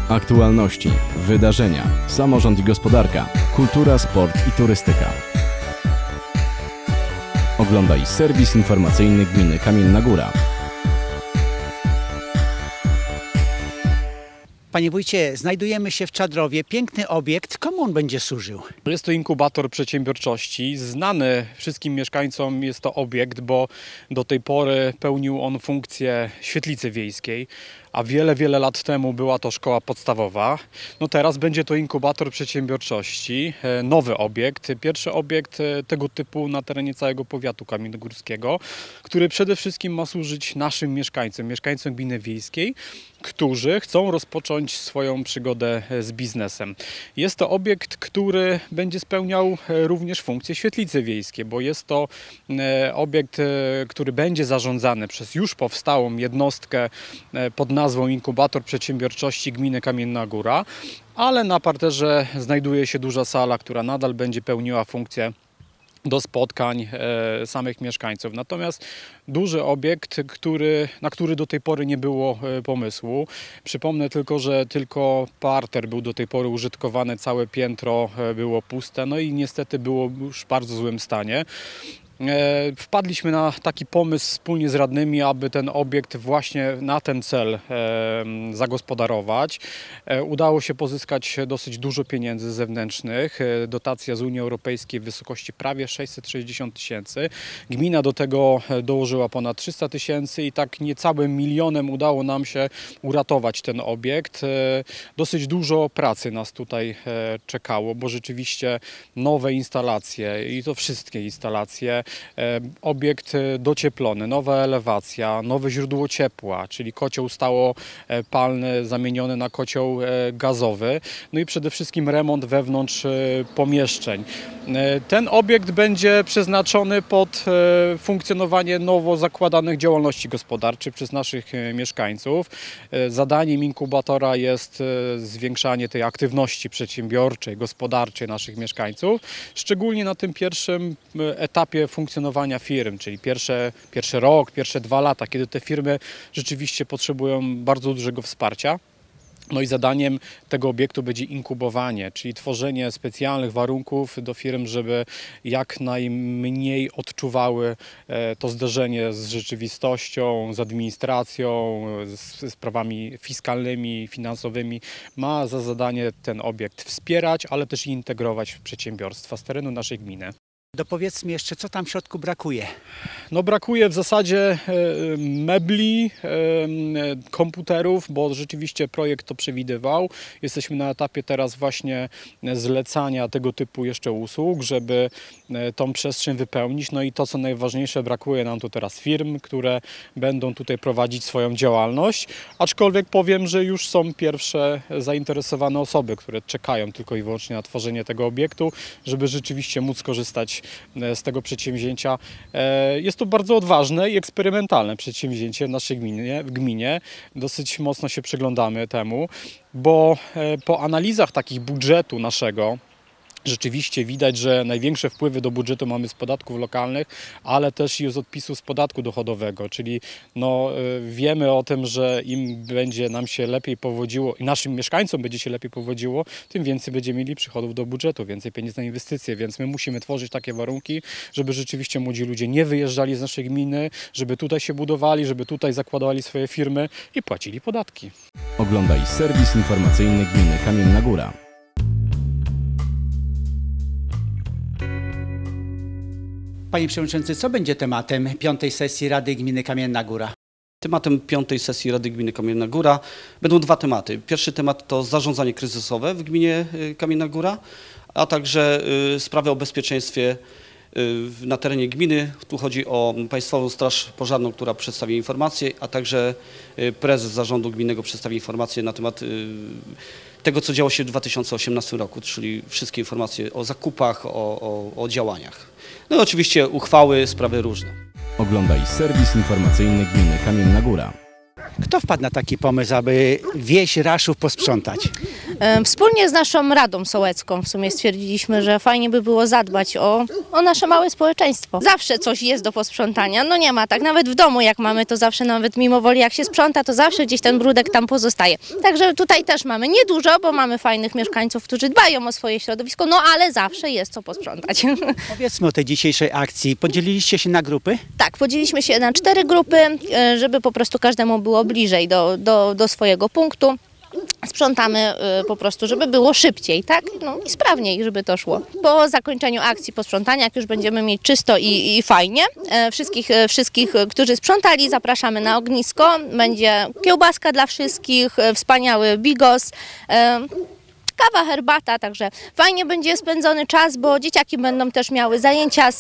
Aktualności, wydarzenia, samorząd i gospodarka, kultura, sport i turystyka. Oglądaj serwis informacyjny Gminy Kamienna Góra. Panie wójcie, znajdujemy się w Czadrowie. Piękny obiekt. Komu on będzie służył? Jest to inkubator przedsiębiorczości. Znany wszystkim mieszkańcom jest to obiekt, bo do tej pory pełnił on funkcję świetlicy wiejskiej, a wiele lat temu była to szkoła podstawowa. No teraz będzie to inkubator przedsiębiorczości, nowy obiekt, pierwszy obiekt tego typu na terenie całego powiatu kamiennogórskiego, który przede wszystkim ma służyć naszym mieszkańcom gminy wiejskiej, którzy chcą rozpocząć swoją przygodę z biznesem. Jest to obiekt, który będzie spełniał również funkcję świetlicy wiejskiej, bo jest to obiekt, który będzie zarządzany przez już powstałą jednostkę pod nazwą Inkubator Przedsiębiorczości Gminy Kamienna Góra, ale na parterze znajduje się duża sala, która nadal będzie pełniła funkcję do spotkań samych mieszkańców. Natomiast duży obiekt, na który do tej pory nie było pomysłu. Przypomnę tylko, że tylko parter był do tej pory użytkowany, całe piętro było puste, no i niestety było już w bardzo złym stanie. Wpadliśmy na taki pomysł wspólnie z radnymi, aby ten obiekt właśnie na ten cel zagospodarować. Udało się pozyskać dosyć dużo pieniędzy zewnętrznych. Dotacja z Unii Europejskiej w wysokości prawie 660 000. Gmina do tego dołożyła ponad 300 000 i tak niecałym 1 000 000 udało nam się uratować ten obiekt. Dosyć dużo pracy nas tutaj czekało, bo rzeczywiście nowe instalacje i to wszystkie instalacje, obiekt docieplony, nowa elewacja, nowe źródło ciepła, czyli kocioł stałopalny zamieniony na kocioł gazowy, no i przede wszystkim remont wewnątrz pomieszczeń. Ten obiekt będzie przeznaczony pod funkcjonowanie nowo zakładanych działalności gospodarczych przez naszych mieszkańców. Zadaniem inkubatora jest zwiększanie tej aktywności przedsiębiorczej, gospodarczej naszych mieszkańców, szczególnie na tym pierwszym etapie funkcjonowania firm, czyli pierwszy rok, pierwsze 2 lata, kiedy te firmy rzeczywiście potrzebują bardzo dużego wsparcia. No i zadaniem tego obiektu będzie inkubowanie, czyli tworzenie specjalnych warunków do firm, żeby jak najmniej odczuwały to zderzenie z rzeczywistością, z administracją, z sprawami fiskalnymi, finansowymi. Ma za zadanie ten obiekt wspierać, ale też integrować w przedsiębiorstwa z terenu naszej gminy. Dopowiedzmy jeszcze, co tam w środku brakuje. No brakuje w zasadzie mebli, komputerów, bo rzeczywiście projekt to przewidywał. Jesteśmy na etapie teraz właśnie zlecania tego typu jeszcze usług, żeby tą przestrzeń wypełnić. No i to, co najważniejsze, brakuje nam tu teraz firm, które będą tutaj prowadzić swoją działalność. Aczkolwiek powiem, że już są pierwsze zainteresowane osoby, które czekają tylko i wyłącznie na tworzenie tego obiektu, żeby rzeczywiście móc korzystać z tego przedsięwzięcia. Jest to bardzo odważne i eksperymentalne przedsięwzięcie w naszej gminie. Dosyć mocno się przyglądamy temu, bo po analizach takich budżetu naszego rzeczywiście widać, że największe wpływy do budżetu mamy z podatków lokalnych, ale też i z odpisu z podatku dochodowego, czyli no, wiemy o tym, że im będzie nam się lepiej powodziło i naszym mieszkańcom będzie się lepiej powodziło, tym więcej będziemy mieli przychodów do budżetu, więcej pieniędzy na inwestycje, więc my musimy tworzyć takie warunki, żeby rzeczywiście młodzi ludzie nie wyjeżdżali z naszej gminy, żeby tutaj się budowali, żeby tutaj zakładali swoje firmy i płacili podatki. Oglądaj serwis informacyjny Gminy Kamienna Góra. Panie Przewodniczący, co będzie tematem 5. sesji Rady Gminy Kamienna Góra? Tematem 5. sesji Rady Gminy Kamienna Góra będą 2 tematy. Pierwszy temat to zarządzanie kryzysowe w gminie Kamienna Góra, a także sprawy o bezpieczeństwie na terenie gminy. Tu chodzi o Państwową Straż Pożarną, która przedstawi informacje, a także prezes zarządu gminnego przedstawi informacje na temat tego, co działo się w 2018 roku, czyli wszystkie informacje o zakupach, o działaniach. No i oczywiście uchwały, sprawy różne. Oglądaj serwis informacyjny Gminy Kamienna Góra. Kto wpadł na taki pomysł, aby wieś Raszów posprzątać? Wspólnie z naszą Radą Sołecką w sumie stwierdziliśmy, że fajnie by było zadbać o nasze małe społeczeństwo. Zawsze coś jest do posprzątania, no nie ma tak, nawet w domu jak mamy, to zawsze nawet mimo woli jak się sprząta, to zawsze gdzieś ten brudek tam pozostaje. Także tutaj też mamy niedużo, bo mamy fajnych mieszkańców, którzy dbają o swoje środowisko, no ale zawsze jest co posprzątać. Powiedzmy o tej dzisiejszej akcji. Podzieliliście się na grupy? Tak, podzieliliśmy się na 4 grupy, żeby po prostu każdemu było bliżej do swojego punktu. Sprzątamy po prostu, żeby było szybciej, tak? No i sprawniej, żeby to szło. Po zakończeniu akcji posprzątania, jak już będziemy mieć czysto i fajnie, wszystkich, którzy sprzątali, zapraszamy na ognisko. Będzie kiełbaska dla wszystkich, wspaniały bigos, kawa, herbata, także fajnie będzie spędzony czas, bo dzieciaki będą też miały zajęcia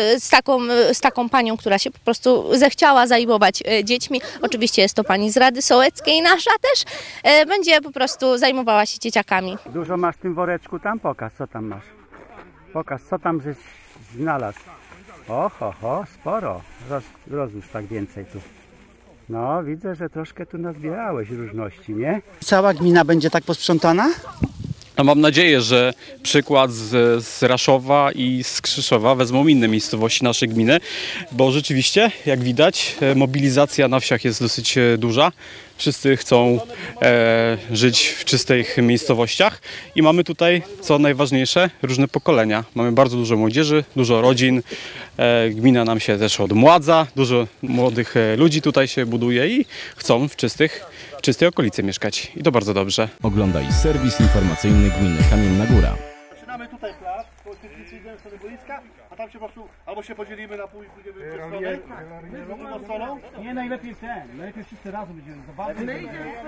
z taką panią, która się po prostu zechciała zajmować dziećmi. Oczywiście jest to pani z Rady Sołeckiej, nasza też. Będzie po prostu zajmowała się dzieciakami. Dużo masz w tym woreczku tam? Pokaż, co tam masz. Pokaż, co tam żeś znalazł. Oho, sporo. Rozłóż tak więcej tu. No, widzę, że troszkę tu nazbierałeś różności, nie? Cała gmina będzie tak posprzątana? No mam nadzieję, że przykład z Raszowa i z Krzyszowa wezmą inne miejscowości naszej gminy, bo rzeczywiście, jak widać, mobilizacja na wsiach jest dosyć duża. Wszyscy chcą żyć w czystych miejscowościach i mamy tutaj, co najważniejsze, różne pokolenia. Mamy bardzo dużo młodzieży, dużo rodzin, gmina nam się też odmładza, dużo młodych ludzi tutaj się buduje i chcą w czystej okolicy mieszkać i to bardzo dobrze. Oglądaj serwis informacyjny gminy Kamienna Góra. Zaczynamy tutaj plac, po świetlicy idziemy w stronę boiska, a tam się po prostu albo się podzielimy na pół i pójdziemy w stronę. Z stroną? Nie, najlepiej wszyscy razem będziemy zobaczyć.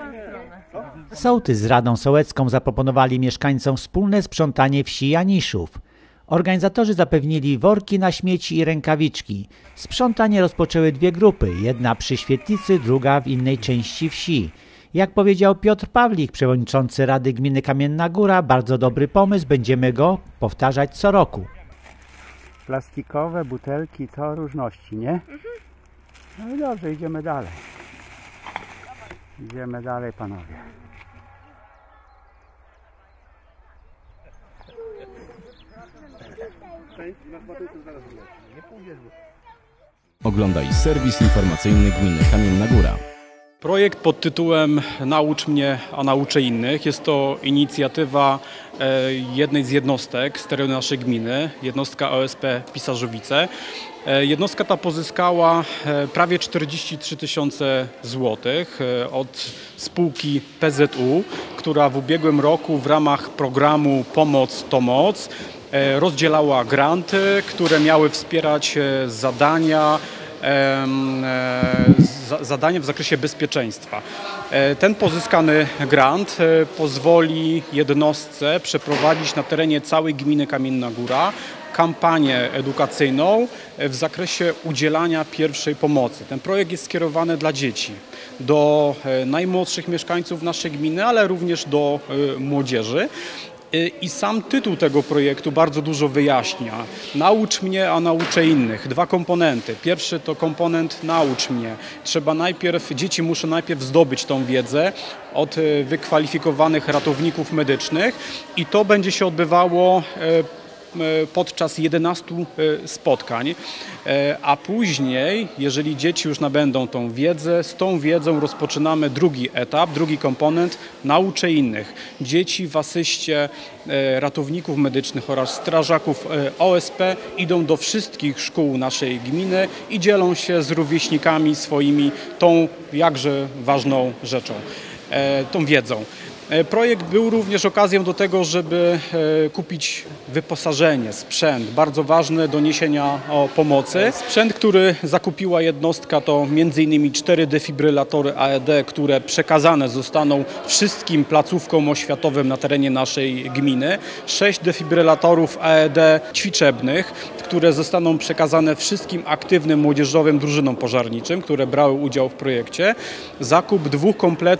Sołtys z Radą Sołecką zaproponowali mieszkańcom wspólne sprzątanie wsi Janiszów. Organizatorzy zapewnili worki na śmieci i rękawiczki. Sprzątanie rozpoczęły 2 grupy, jedna przy świetlicy, druga w innej części wsi. Jak powiedział Piotr Pawlik, przewodniczący Rady Gminy Kamienna Góra, bardzo dobry pomysł, będziemy go powtarzać co roku. Plastikowe butelki, co różności, nie? No i dobrze, idziemy dalej. Idziemy dalej, panowie. Oglądaj serwis informacyjny gminy Kamienna Góra. Projekt pod tytułem Naucz mnie, a nauczę innych. Jest to inicjatywa jednej z jednostek z terenu naszej gminy, jednostka OSP Pisarzowice. Jednostka ta pozyskała prawie 43 000 złotych od spółki PZU, która w ubiegłym roku w ramach programu Pomoc to Moc rozdzielała granty, które miały wspierać zadania w zakresie bezpieczeństwa. Ten pozyskany grant pozwoli jednostce przeprowadzić na terenie całej gminy Kamienna Góra kampanię edukacyjną w zakresie udzielania pierwszej pomocy. Ten projekt jest skierowany dla dzieci, do najmłodszych mieszkańców naszej gminy, ale również do młodzieży. I sam tytuł tego projektu bardzo dużo wyjaśnia. Naucz mnie, a nauczę innych. 2 komponenty. Pierwszy to komponent naucz mnie. Dzieci muszą najpierw zdobyć tą wiedzę od wykwalifikowanych ratowników medycznych i to będzie się odbywało podczas 11 spotkań, a później, jeżeli dzieci już nabędą tą wiedzę, z tą wiedzą rozpoczynamy drugi etap, drugi komponent, nauczę innych. Dzieci w asyście ratowników medycznych oraz strażaków OSP idą do wszystkich szkół naszej gminy i dzielą się z rówieśnikami swoimi tą jakże ważną rzeczą, tą wiedzą. Projekt był również okazją do tego, żeby kupić wyposażenie, sprzęt, bardzo ważne do niesienia pomocy. Sprzęt, który zakupiła jednostka, to m.in. 4 defibrylatory AED, które przekazane zostaną wszystkim placówkom oświatowym na terenie naszej gminy. 6 defibrylatorów AED ćwiczebnych, które zostaną przekazane wszystkim aktywnym młodzieżowym drużynom pożarniczym, które brały udział w projekcie. Zakup 2 kompletów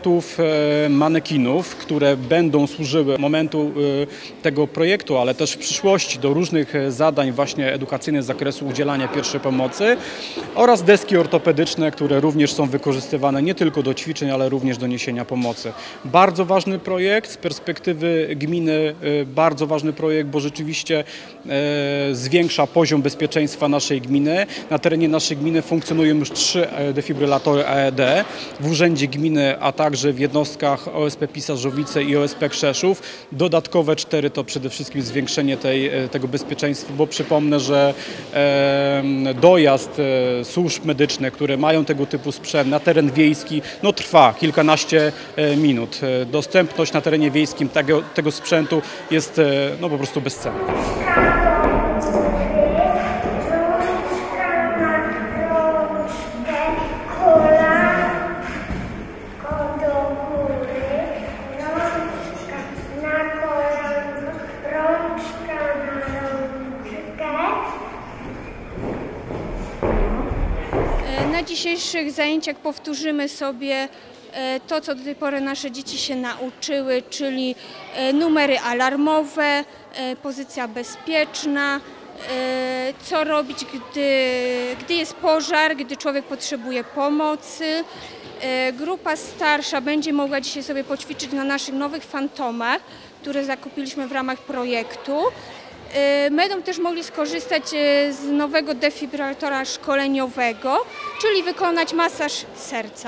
manekinów, które będą służyły momentu tego projektu, ale też w przyszłości do różnych zadań właśnie edukacyjnych z zakresu udzielania pierwszej pomocy, oraz deski ortopedyczne, które również są wykorzystywane nie tylko do ćwiczeń, ale również do niesienia pomocy. Bardzo ważny projekt z perspektywy gminy, bardzo ważny projekt, bo rzeczywiście zwiększa poziom bezpieczeństwa naszej gminy. Na terenie naszej gminy funkcjonują już 3 defibrylatory AED w urzędzie gminy, a także w jednostkach OSP Pisarzowice i OSP Krzeszów. Dodatkowe 4 to przede wszystkim zwiększenie tego bezpieczeństwa, bo przypomnę, że dojazd służb medycznych, które mają tego typu sprzęt na teren wiejski, trwa kilkanaście minut. Dostępność na terenie wiejskim tego sprzętu jest po prostu bezcenna. Na dzisiejszych zajęciach powtórzymy sobie to, co do tej pory nasze dzieci się nauczyły, czyli numery alarmowe, pozycja bezpieczna, co robić, gdy jest pożar, gdy człowiek potrzebuje pomocy. Grupa starsza będzie mogła dzisiaj sobie poćwiczyć na naszych nowych fantomach, które zakupiliśmy w ramach projektu. Będą też mogli skorzystać z nowego defibrylatora szkoleniowego, czyli wykonać masaż serca.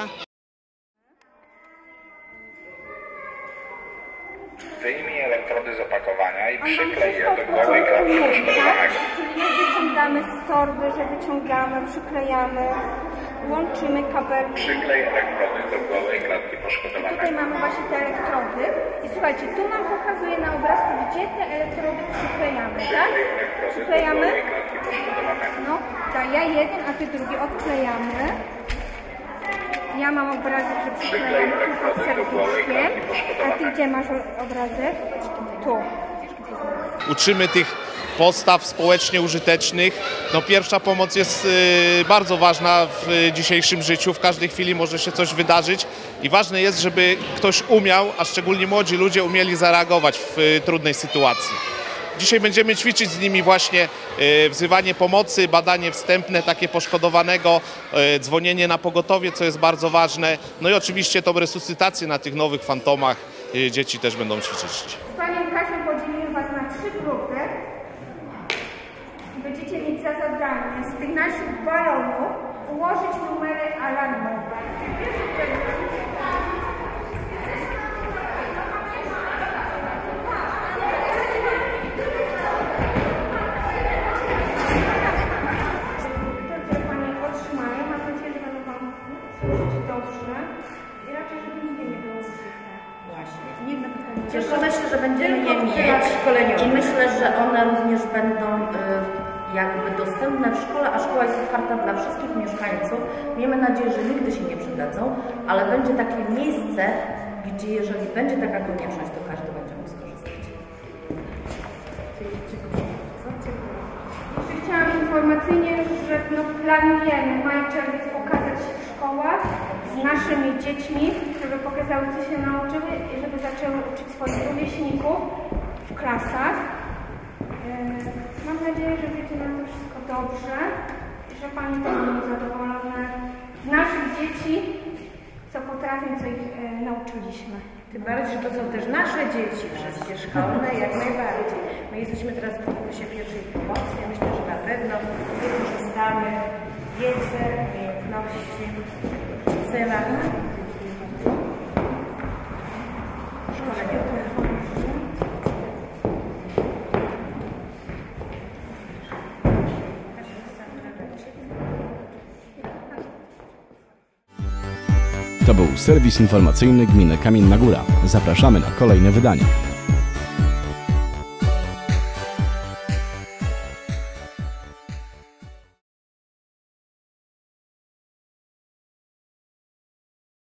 Wyjmij elektrody z opakowania i przyklej je do gołej klatki poszkodowanego. Czyli nie wyciągamy z torby, że wyciągamy, przyklejamy, łączymy kabel. Przyklej elektrody do gołej klatki poszkodowanego. Tutaj mamy właśnie te elektrody i słuchajcie, tu nam pokazuje na obrazku, gdzie te elektrody przyklejamy, tak? Przyklejamy. No, ja jeden, a ty drugi odklejamy. Ja mam obrazek, że przyklejam tu pod serduszkiem, a ty gdzie masz obrazek? Tu. Uczymy tych postaw społecznie użytecznych. Pierwsza pomoc jest bardzo ważna w dzisiejszym życiu. W każdej chwili może się coś wydarzyć i ważne jest, żeby ktoś umiał, a szczególnie młodzi ludzie umieli zareagować w trudnej sytuacji. Dzisiaj będziemy ćwiczyć z nimi właśnie wzywanie pomocy, badanie wstępne takie poszkodowanego, dzwonienie na pogotowie, co jest bardzo ważne. No i oczywiście tą resuscytację na tych nowych fantomach dzieci też będą ćwiczyć. Z Panią Kasią podzielimy Was na 3 grupy. Będziecie mieć za zadanie z tych naszych balonów ułożyć numery alarmowe. Cieszymy się, że będziemy je mieć i myślę, że one również będą jakby dostępne w szkole, a szkoła jest otwarta dla wszystkich mieszkańców. Miejmy nadzieję, że nigdy się nie przydadzą, ale będzie takie miejsce, gdzie jeżeli będzie taka konieczność, to każdy będzie mógł skorzystać. Jeszcze chciałam informacyjnie, że planujemy maj, czerwiec pokazać się w szkołach z naszymi dziećmi, żeby pokazały, co się nauczyły i żeby zaczęły uczyć swoich rówieśników w klasach. Mam nadzieję, że będzie nam to wszystko dobrze i że Pani też będą zadowolone z naszych dzieci, co potrafią, co ich nauczyliśmy. Tym bardziej, że to są też nasze dzieci, wszystkie szkolne, jak najbardziej. My jesteśmy teraz w kursie pierwszej pomocy. Ja myślę, że na pewno wykorzystamy wiedzę, umiejętności w celach szkolenia. To był serwis informacyjny Gminy Kamienna Góra. Zapraszamy na kolejne wydanie.